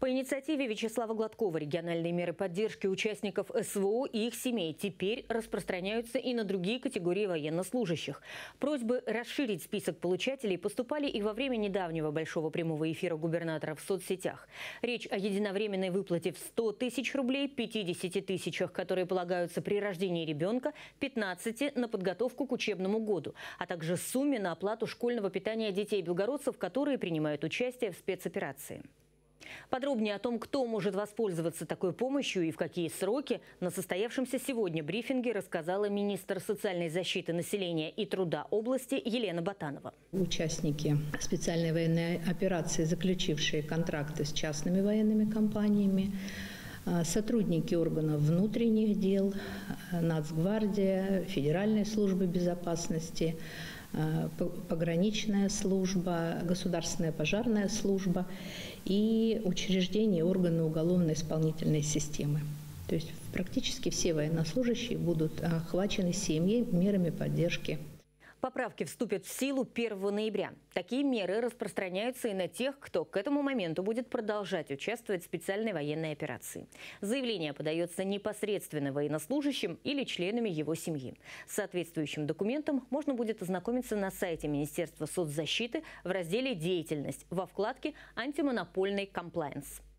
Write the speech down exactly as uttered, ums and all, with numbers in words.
По инициативе Вячеслава Гладкова региональные меры поддержки участников СВО и их семей теперь распространяются и на другие категории военнослужащих. Просьбы расширить список получателей поступали и во время недавнего большого прямого эфира губернатора в соцсетях. Речь о единовременной выплате в сто тысяч рублей, пятидесяти тысячах, которые полагаются при рождении ребенка, пятнадцати на подготовку к учебному году, а также сумме на оплату школьного питания детей-белгородцев, которые принимают участие в спецоперации. Подробнее о том, кто может воспользоваться такой помощью и в какие сроки, на состоявшемся сегодня брифинге рассказала министр социальной защиты населения и труда области Елена Ботанова. Участники специальной военной операции, заключившие контракты с частными военными компаниями, сотрудники органов внутренних дел, Нацгвардия, Федеральной службы безопасности, пограничная служба, государственная пожарная служба и учреждения и органы уголовно-исполнительной системы. То есть практически все военнослужащие будут охвачены семьей мерами поддержки. Поправки вступят в силу первого ноября. Такие меры распространяются и на тех, кто к этому моменту будет продолжать участвовать в специальной военной операции. Заявление подается непосредственно военнослужащим или членами его семьи. С соответствующим документом можно будет ознакомиться на сайте Министерства соцзащиты в разделе «Деятельность» во вкладке «Антимонопольный комплаенс».